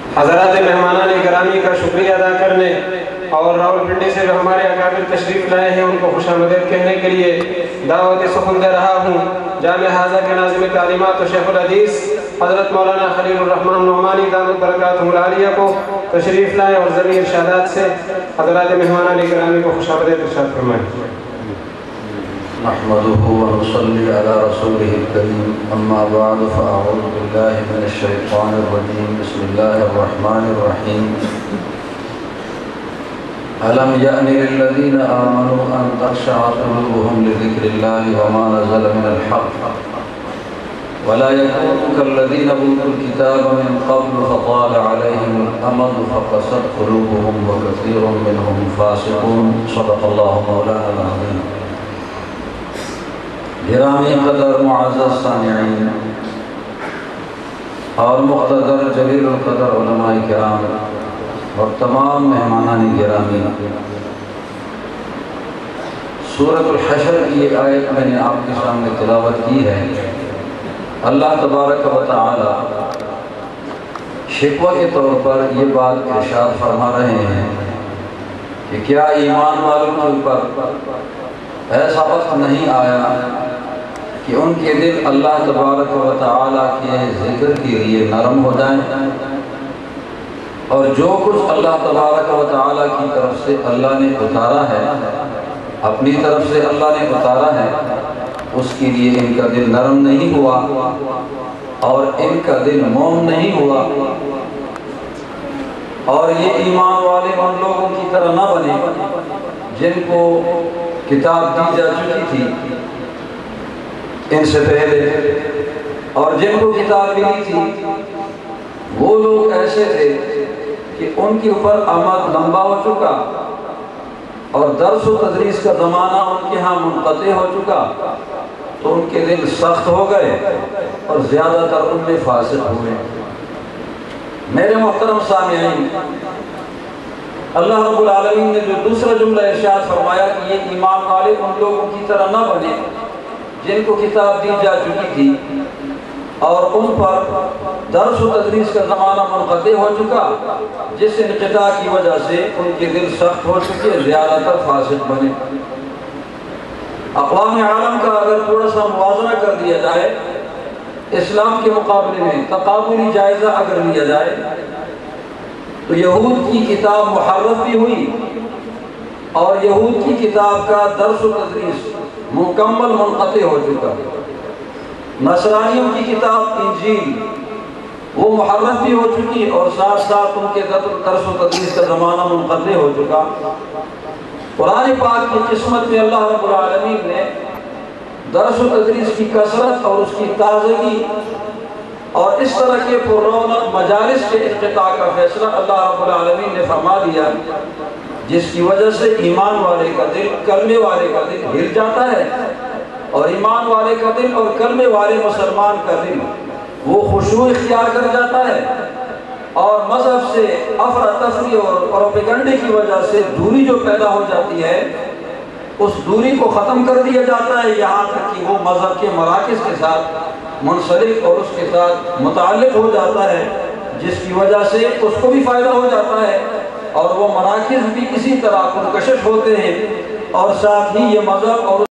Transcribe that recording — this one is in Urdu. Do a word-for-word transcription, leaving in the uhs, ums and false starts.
حضرات مہمانان گرامی کا شکریہ ادا کرنے اور راولپنڈی سے جو ہمارے اکابر تشریف لائے ہیں ان کو خوش آمدید کہنے کے لیے دعوت سخن دے رہا ہوں۔ جامع حاضر کے ناظم تعلیمات و شیخ الحدیث حضرت مولانا خلیل الرحمن نعمانی دامت برکاتہ العالیہ کو تشریف لائیں اور ضمیر ارشادات سے حضرات مہمانان گرامی کو خوش آمدید ارشاد فرمائیں۔ نحمده ونصلي على رسوله الكريم اما بعد فاعوذ بالله من الشيطان الرجيم بسم الله الرحمن الرحيم ألم يأن للذين آمنوا أن تخشع قلوبهم لذكر الله وما نزل من الحق ولا يكونوا كالذين أوتوا الكتاب من قبل فطال عليهم الأمد فقست قلوبهم وكثير منهم فاسقون صدق الله مولانا العظيم۔ گرامی قدر معزز سامعین اور مقتدر جلیل القدر علماء کرام اور تمام مہمانان گرامی، سورۃ الحشر کی ایک آیت میں نے آپ کے سامنے تلاوت کی ہے۔ اللہ تبارک و تعالی شکوہ کے طور پر یہ بات ارشاد فرما رہے ہیں کہ کیا ایمان والوں کے اوپر ایسا وقت نہیں آیا کہ ان کے دل اللہ تبارک و تعالی کے ذکر کے لیے نرم ہو جائیں، اور جو کچھ اللہ تبارک و تعالی کی طرف سے اللہ نے اتارا ہے، اپنی طرف سے اللہ نے اتارا ہے، اس کے لیے ان کا دل نرم نہیں ہوا اور ان کا دل موم نہیں ہوا، اور یہ ایمان والے ان لوگوں کی طرح نہ بنے جن کو کتاب دی جا چکی تھی ان سے پہلے، اور جن کو کتاب ملی تھی وہ لوگ ایسے تھے کہ ان کے اوپر عمل لمبا ہو چکا اور درس و تدریس کا زمانہ ان کے ہاں منقطع ہو چکا، تو ان کے دل سخت ہو گئے اور زیادہ تر ان میں فاسق ہوئے۔ میرے محترم سامعین، اللہ رب العالمین نے جو دوسرا جملہ ارشاد فرمایا کہ یہ ایمان والے ان لوگوں کی طرح نہ بنے جن کو کتاب دی جا چکی تھی اور ان پر درس و تدریس کا زمانہ منقطع ہو چکا، جس انقطاع کی وجہ سے ان کے دل سخت ہو چکے، زیادہ تر فاسق بنے۔ اقوام عالم کا اگر تھوڑا سا موازنہ کر دیا جائے اسلام کے مقابلے میں، تقابلی جائزہ اگر لیا جائے، تو یہود کی کتاب محرف بھی ہوئی اور یہود کی کتاب کا درس و تدریس مکمل منقطع ہو چکا۔ نصرانیوں کی کتاب انجیل وہ محرف بھی ہو چکی اور ساتھ ساتھ ان کے درس و تدریس کا زمانہ منقطع ہو چکا۔ قرآن پاک کی قسمت میں اللہ رب العالمین نے درس و تدریس کی کثرت اور اس کی تازگی اور اس طرح کے پررونق مجالس کے انقطاع کا فیصلہ اللہ رب العالمین نے فرما دیا، جس کی وجہ سے ایمان والے کا دل کلمے والے کا دل ہل جاتا ہے، اور ایمان والے کا دل اور کلمے والے مسلمان کا دل وہ خشوع اختیار کر جاتا ہے، اور مذہب سے افراتفری اور پروپیگنڈے کی وجہ سے دوری جو پیدا ہو جاتی ہے اس دوری کو ختم کر دیا جاتا ہے، یہاں تک کہ وہ مذہب کے مراکز کے ساتھ منسلک اور اس کے ساتھ متعلق ہو جاتا ہے، جس کی وجہ سے اس کو بھی فائدہ ہو جاتا ہے اور وہ مراکز بھی اسی طرح پرکشش ہوتے ہیں، اور ساتھ ہی یہ مذہب اور